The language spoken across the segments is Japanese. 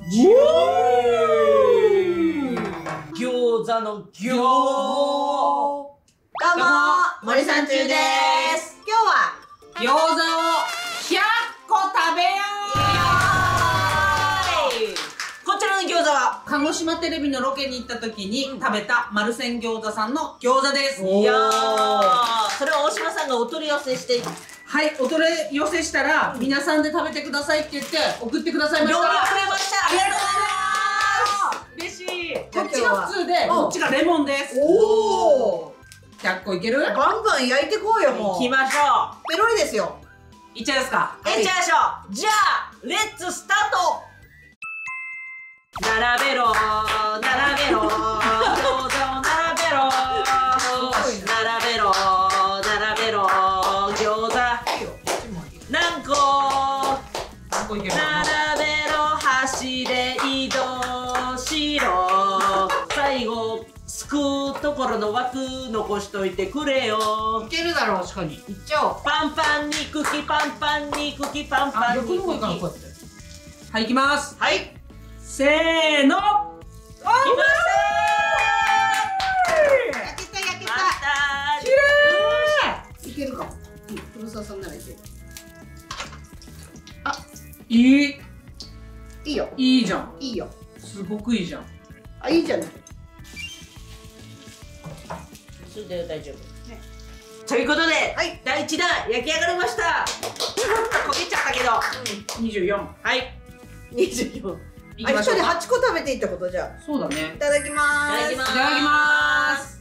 餃子の餃。 どうも森三中です。今日は餃子を100個食べよう。こちらの餃子は鹿児島テレビのロケに行った時に食べた丸千餃子さんの餃子です。 いやー、それは大島さんがお取り寄せしてはい、お取り寄せしたら、皆さんで食べてくださいって言って送ってくださいました。 料理くれました。 ありがとうございます。嬉しい。こっちが普通で、こっちがレモンです。 おー、 100個いける？ バンバン焼いてこうよ。もう行きましょう。 ペロリですよ。 いっちゃいますか。 いっちゃいましょう。じゃあレッツスタート。 並べろ並べろ餃子を並べろ並べろ並べろ餃子何個いける？並べろ箸で移動しろ最後すくうところの枠残しといてくれよ。いけるだろう。確かにいっちゃおう。パンパンに茎パンパンに茎パンパンに茎。はい、いきます。はい、せーの。来ましたー。 焼けた焼けた。 きれい。 いけるか。黒沢さんならいける。 いい。 いいよ。 いいじゃん。 いいよ。 すごくいいじゃん。 あ、いいじゃない。 それで大丈夫。ということで、はい、第1弾焼き上がりました。ちょっと焦げちゃったけど。24。はい。24。 一緒に8個食べていいってことじゃあ。 そうだね。 いただきまーす。 いただきまーす。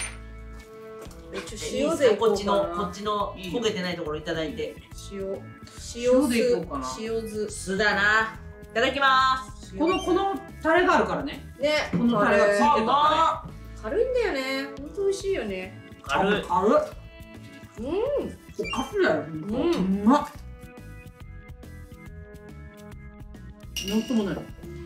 塩でこっちの焦げてないところいただいて。 塩でいこうかな。 塩酢。 酢だな。いただきまーす。このタレがあるからね。 ね。 このタレがついてたタレ。 軽いんだよね。本当美味しいよね。 軽い。おかしだよ。うまっ。なんともない。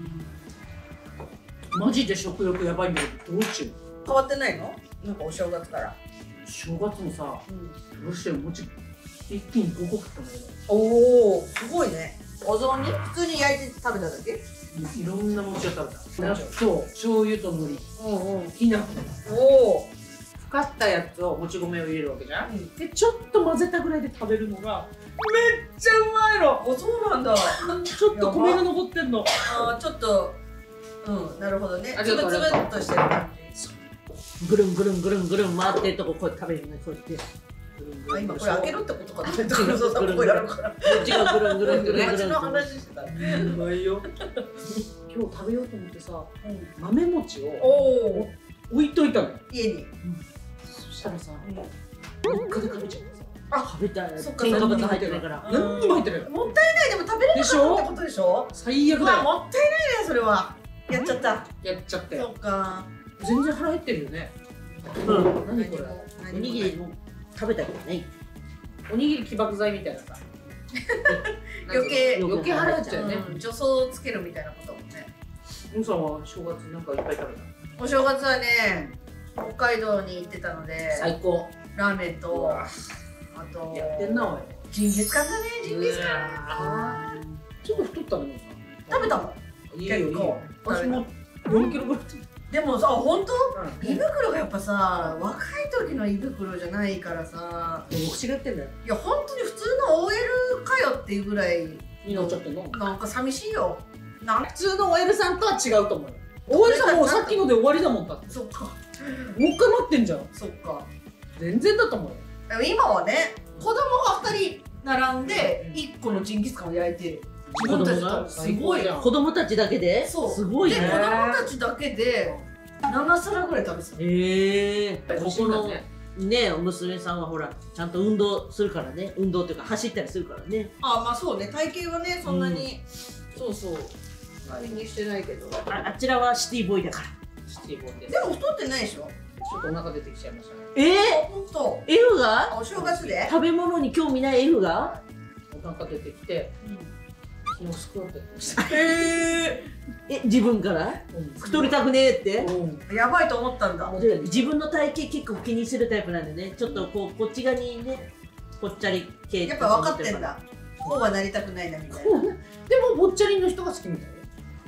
マジで食欲やばいんだけど、どうしよう。 変わってないの？なんかお正月から。 正月もさ、どうしても餅一気に5個食ったんだけど。 おお、すごいね。お雑煮？普通に焼いて食べただけ？ いろんな餅を食べた。納豆、醤油と海苔、きな粉。 おお。 ふかったやつをもち米を入れるわけじゃん。で、ちょっと混ぜたぐらいで食べるのがめっちゃうまいの。 お、そうなんだ。 ちょっと米が残ってんの。 ああ、ちょっと、なるほどね。つぶつぶっとしてる感じ。 ぐるんぐるんぐるんぐるん回ってるとここうやって食べるね。こうやって。 あ、今これ開けろってことかと思って黒沢さんここやるから。 こっちがぐるんぐるんぐるんぐるん。 町の話してた。 うまいよ。今日食べようと思ってさ、豆餅を置いといたのよ。 家に。 そしたらさ、3日で食べちゃってさ。あ、食べたい。 そっか、 添加物入ってないから。何にも入ってない。 もったいない。でも食べれなかったってことでしょ。 最悪だよ。 もったいないね、それは。やっちゃった。 やっちゃったよ。 そっか。 全然腹減ってるよね。何これ。おにぎりも食べたけどね。おにぎり起爆剤みたいなさ。 余計腹減っちゃうよね。 助走をつけるみたいなこともね。 もさんは正月なんかいっぱい食べた？ お正月はね、北海道に行ってたので。 最高。 ラーメンと。あと。 やってんなおい。 ジンギスカンだね、ジンギスカン。 ちょっと太ったね。 食べたの？ 結構。私も4キロぐらい。 でもさ、本当？胃袋がやっぱさ、若い時の胃袋じゃないからさ。 口が言ってんだよ。 いや、本当に普通の OL かよっていうぐらい。 になっちゃってんの？ なんか寂しいよ。 普通の OL さんとは違うと思うよ。OL さんもうさっきので終わりだもんだって。 そっか。 もう一回待ってんじゃん。 そっか。 全然だと思うよ。 でも今はね、子供が2人並んで1個のジンギスカンを焼いて自分たちとすごい。 子供たちだけで？そう。すごいね。 で、子供たちだけで7皿ぐらい食べてた。 ここのね、お娘さんはほらちゃんと運動するからね。運動っていうか走ったりするからね。 あ、まあそうね。体型はね、そんなにそうそう気にしてないけど。 あちらはシティボーイだから。シティボーイでも太ってないでしょ。 ちょっとお腹出てきちゃいましたね。 本当。 F がお正月で食べ物に興味ない F がお腹出てきて、昨日スクワットやってました。自分から太りたくねえってやばいと思ったんだ。 自分の体型結構気にするタイプなんでね。ちょっとこっち側にね、ぽっちゃり系やっぱ分かってんだ。こうはなりたくないなみたいな。 でもぽっちゃりの人が好きみたいよ。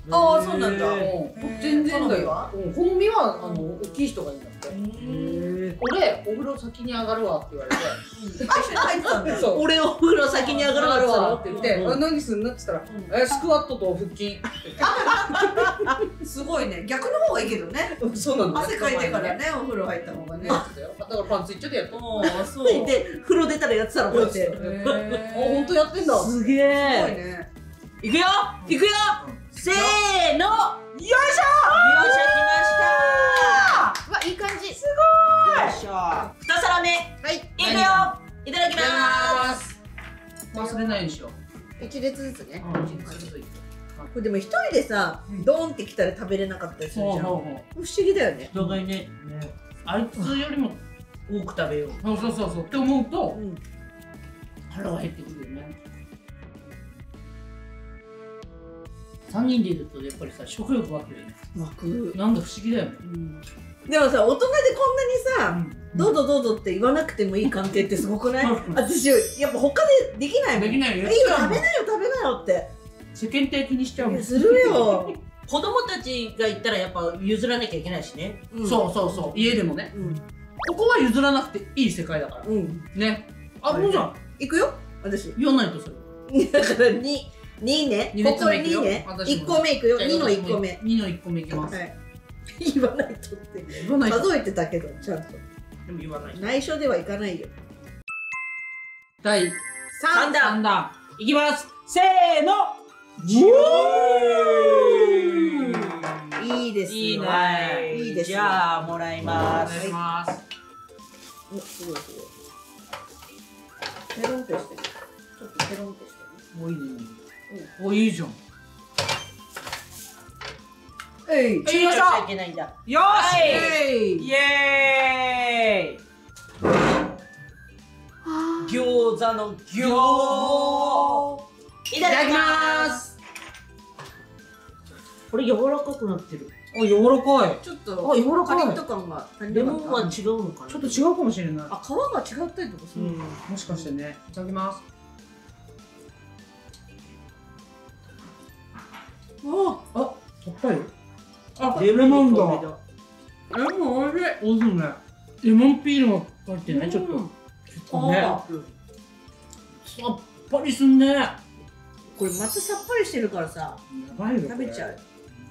ああ、そうなんだ。 全然だよ。 は好みは大きい人がいいんだって。俺お風呂先に上がるわって言われて。 入ってたんだ。 そう。 俺お風呂先に上がるわって言って、何すんのって言ったら、スクワットと腹筋。 すごいね。逆の方がいいけどね。 そうなんだ。 汗かいてからね、お風呂入った方がね。 だからパンツ一丁でやった。 ああ、そう。 で風呂出たらやってたのこうやって本当やってんだ。 すげすごいえね。 いくよいくよせーのよいしょよいしょ来ましたうわ、いい感じ。すよいしょ2皿目はい。 いくよいただきます。 忘れないようにしよう。 一列ずつね。 ちょっといい。 これでも一人でさ、ドーンってきたら食べれなかったりするじゃん。不思議だよね。 お互いねあいつよりも多く食べよう。 そうって思うとうん。 腹が減ってくるよね。3人でいるとやっぱりさ食欲湧くよね。 湧く。 なんだ不思議だよね。 でもさ、大人でこんなにさ、どうぞどうぞって言わなくてもいい関係ってすごくない？私やっぱ他でできないもん。 できないよ。 いいよ、食べなよ食べなよって。 世間体気にしちゃうもん。 するよ。 子供たちが言ったらやっぱ譲らなきゃいけないしね。 そう家でもね。 うん。 ここは譲らなくていい世界だからうん。 ね。あ、もうじゃん。 行くよ、私。 言わないとそれ。 だから2ね。 二ここ列目行くよ 2ね。 私も 1個目行くよ。2の1個目。 2の1個目いきます。 はい。言わないとって。 言わないと。 数えてたけど、ちゃんと。 でも言わない。 内緒ではいかないよ。 第 3 3 段弾いきます。せーの。 いいですよ。 いいね。 いいですよ。 じゃあもらいまお願いす。 します。 お、すごいすごい。ペロンってしてる。ちょっとペロンってしてる。 おいいね。おいいじゃん。 えい。 行きましょう。 いけないんだ。 よはし。イエーイ。 餃子の餃。いいただきます。 これ柔らかくなってる。 お、柔らかい。 ちょっとあ、柔らかい。 カリッと感が足りレなかった。 モンは違うのかな。 ちょっと違うかもしれない。 あ、皮が違ったりとかする。 もしかしてね。いただきます。あ、さっぱり。あ、レモンだ。レモンおいしい。おいしいね。レモンピールも入ってね、ちょっと。ちょっとね。さっぱりすんね。やこれまたさっぱりしてるからさ、 ばいよ。 食べちゃう。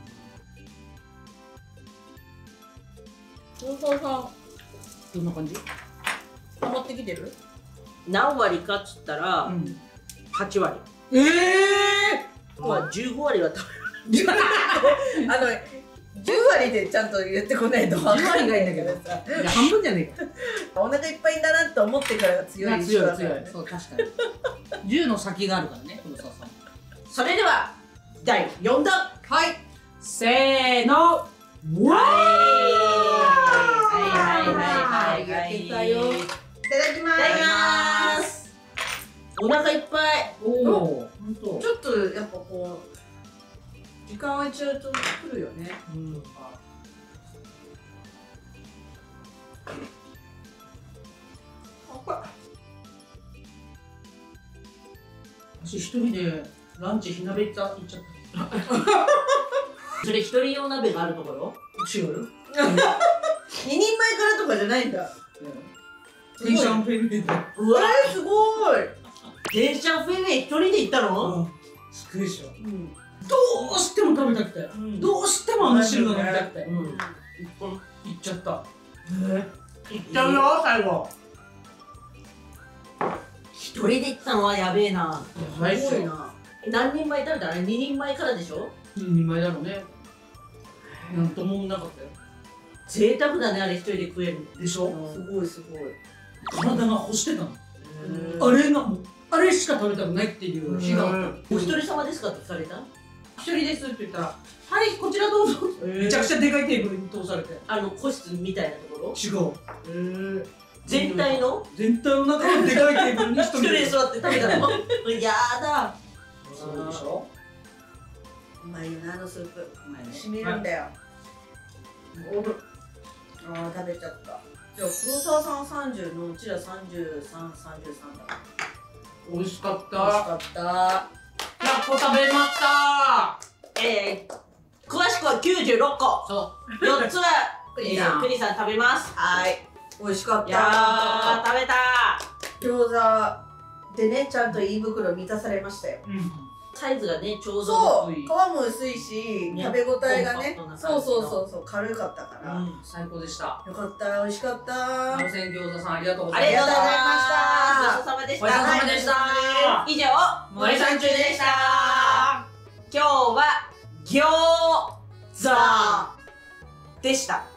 そう。どんな感じ？ 溜まってきてる？ 何割かっつったら8割。まあ15割は食べる。 あの、10割でちゃんと言ってこないと分かんないんだけどさ。 いや、半分じゃねえか。 お腹いっぱいだなと思ってからが強い印象だからね。 そう、確かに。10の先があるからね、黒沢さん。 それでは第4弾。 はい。 せーの。 はい焼けたよ。いただきます。 いただきます。お腹いっぱい。 おお、ほんと。 ちょっとやっぱこう時間空いちゃうとくるよね。 私一人でランチ火鍋行っちゃった。 それ一人用鍋があるところ？ 違うよ。 2人前からとかじゃないんだ。 テンションフェルで。 うわ、 すごい。 テンションフェイウェイ一人で行ったの？ すくでしょ。どうしても食べたくて。どうしてもあの汁が飲みたくて。一本いっちゃった。いっちゃうよ、最後。 一人で行ったのはやべえな。 すごいな。 何人前食べたの？2人前からでしょ 2人前だろうね。なんともなかったよ。 贅沢だね、あれ一人で食えるでしょ。 すごいすごい。 体が欲してたの。あれしか食べたくないっていう日があった。 お一人様ですかって聞かれた？ 一人ですって言ったら、はい、こちらどうぞ。めちゃくちゃでかいテーブルに通されて。 個室みたいなところ？ 違う。 全体の全体の中のでかいテーブルに一一人で座って食べたの？やだ。 そうでしょ。 うまいよな、あのスープ。 ねしみるんだよ。ああ、食べちゃった。じゃあ黒沢さんは30のうちら33、33だ。 美味しかっ美味した。 かった。 100個食べました。 は96個。 そ 4つはクリさんクリさん食べます。 はい美味しかっいやー、 た食べた餃子でねちゃんと胃袋満たされましたよう。うん。 サイズがね、ちょうどそう皮いい。 も薄いしね食べ応えがねコンパクトな感じのそうそうそうそう軽かったからよ最高でした。 かった美味しかった温泉餃子さんありがとうござあいます。 りがとうございました。ごちそうさまでした。 ごちそうさまでした。 以上、森さん中でした。今日は餃子でした。